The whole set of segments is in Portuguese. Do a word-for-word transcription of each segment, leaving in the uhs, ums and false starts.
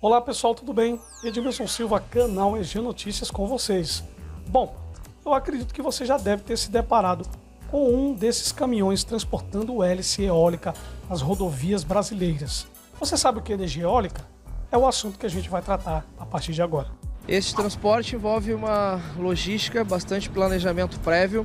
Olá pessoal, tudo bem? Edmilson Silva, canal E G Notícias com vocês. Bom, eu acredito que você já deve ter se deparado com um desses caminhões transportando hélice eólica nas rodovias brasileiras. Você sabe o que é energia eólica? É o assunto que a gente vai tratar a partir de agora. Este transporte envolve uma logística, bastante planejamento prévio,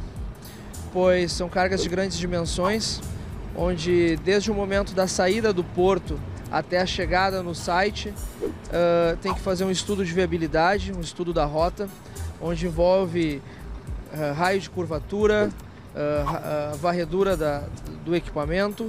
pois são cargas de grandes dimensões, onde desde o momento da saída do porto até a chegada no site, uh, tem que fazer um estudo de viabilidade, um estudo da rota, onde envolve uh, raio de curvatura, uh, uh, varredura da, do equipamento,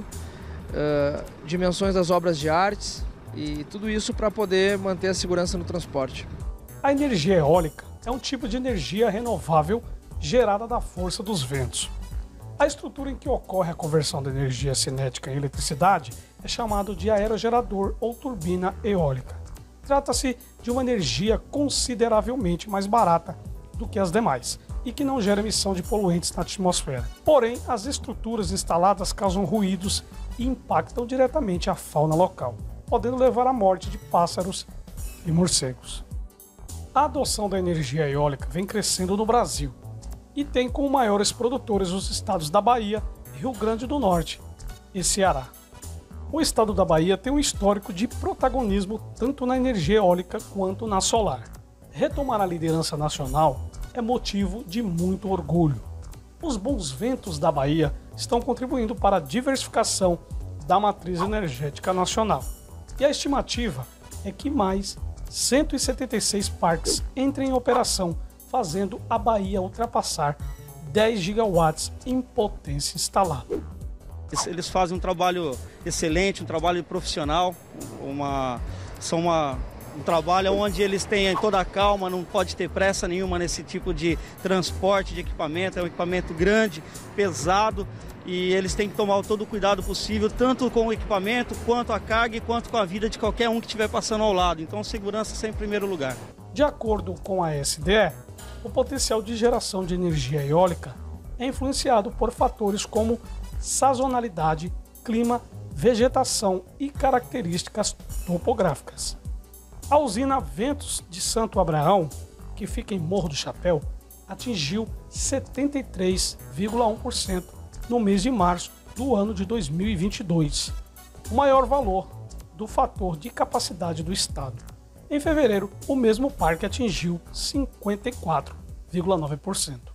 uh, dimensões das obras de artes e tudo isso para poder manter a segurança no transporte. A energia eólica é um tipo de energia renovável gerada da força dos ventos. A estrutura em que ocorre a conversão da energia cinética em eletricidade é chamado de aerogerador ou turbina eólica. Trata-se de uma energia consideravelmente mais barata do que as demais e que não gera emissão de poluentes na atmosfera. Porém, as estruturas instaladas causam ruídos e impactam diretamente a fauna local, podendo levar à morte de pássaros e morcegos. A adoção da energia eólica vem crescendo no Brasil e tem como maiores produtores os estados da Bahia, Rio Grande do Norte e Ceará. O estado da Bahia tem um histórico de protagonismo tanto na energia eólica quanto na solar. Retomar a liderança nacional é motivo de muito orgulho. Os bons ventos da Bahia estão contribuindo para a diversificação da matriz energética nacional. E a estimativa é que mais cento e setenta e seis parques entrem em operação, fazendo a Bahia ultrapassar dez gigawatts em potência instalada. Eles fazem um trabalho excelente, um trabalho profissional, uma, são uma, um trabalho onde eles têm toda a calma, não pode ter pressa nenhuma nesse tipo de transporte de equipamento. É um equipamento grande, pesado, e eles têm que tomar todo o cuidado possível, tanto com o equipamento, quanto a carga e quanto com a vida de qualquer um que estiver passando ao lado. Então, segurança sempre em primeiro lugar. De acordo com a S D E, o potencial de geração de energia eólica é influenciado por fatores como sazonalidade, clima, vegetação e características topográficas. A usina Ventos de Santo Abraão, que fica em Morro do Chapéu, atingiu setenta e três vírgula um por cento no mês de março do ano de dois mil e vinte e dois, o maior valor do fator de capacidade do estado. Em fevereiro, o mesmo parque atingiu cinquenta e quatro vírgula nove por cento.